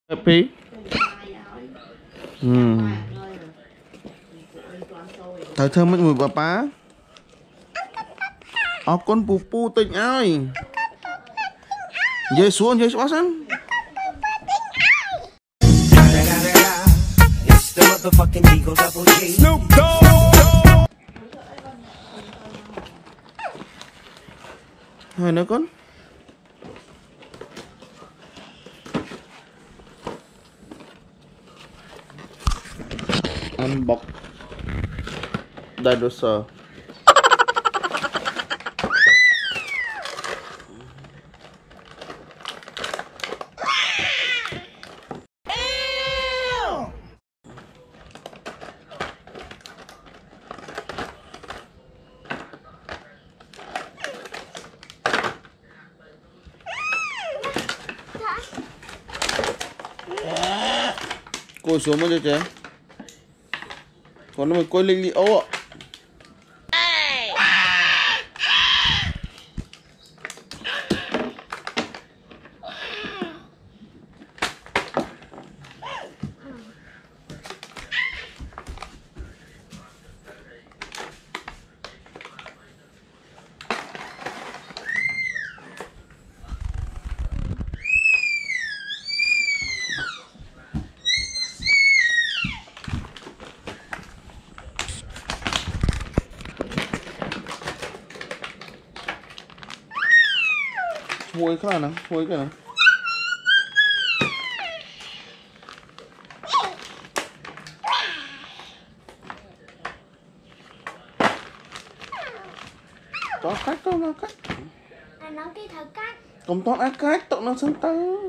Happy. Thời thơ mấy người bà bá. Con bù pu tịnh ai. Dê xuống dê xuống sẵn. Snoop Dogg. Hai nữa con. Unbox dinosaur. Côi xuống mới cho chị. Còn nó mới côi linh lị ấu ạ. Vui khá là nắng, vui cái nào. Có cách không nó cách. Nó cái thợ cách. Không tốt á cách, tụi nó sân tư.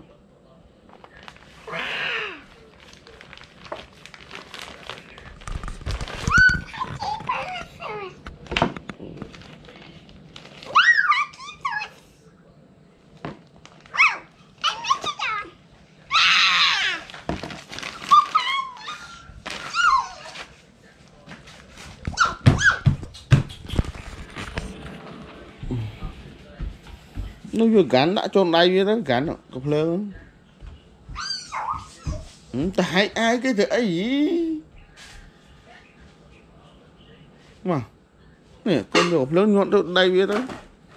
Nó vừa gắn đã cho đây với đó gắn cục lớn. Tại ai cái thể gì mà nè con cục lớn nhọn cho đây với đó.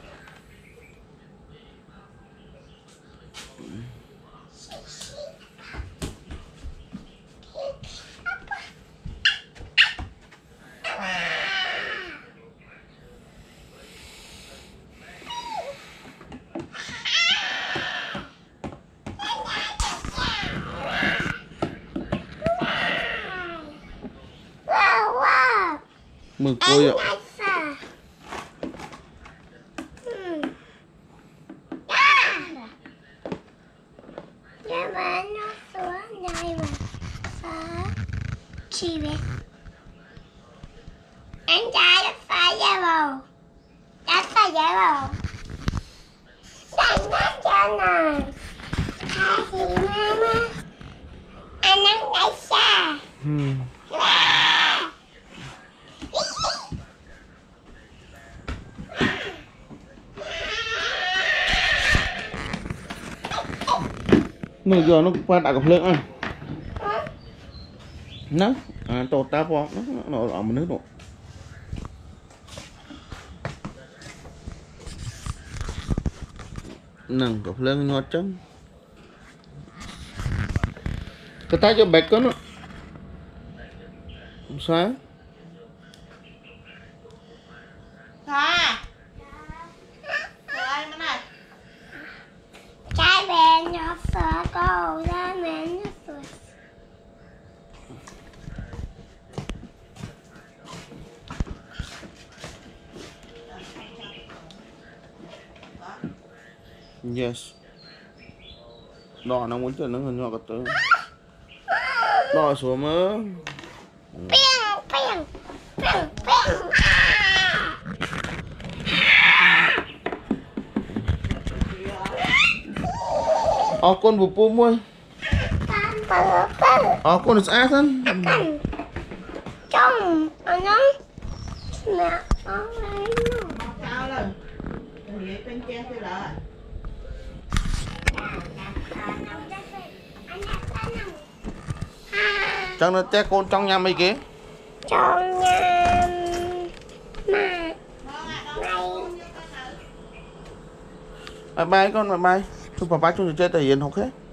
Mừng côi ạ. Anh trai đã phải ra bầu. Đã phải ra bầu. Đánh nó cho này. Hai chị mama. Anh đang đẩy xa. Bây giờ nó qua đại cục lượng à. Nó tổ ta vào nó ở một nước độ. Nâng cục lượng ngọt trắng. Cái tay cho bẹt con nó. Sao? Thoa. Rồi nó này. Trái bè nhỏ sợ cô ra mẹ nó sợ. Yes. Đỏ nó muốn chơi nó gần nhỏ cái tới. Đỏ xuống mơ. Piang piang piang piang. Con bù pu môi. Con is asan. Trong nó mẹ nó lấy nó. Sao lên. Vậy bên trên tôi lợi. Anh Chắc nó che con trong nhà mày kia. Trong nhà mà Bye bye con, bye bye. Thôi papa chúng tôi chơi tại hiện học hết.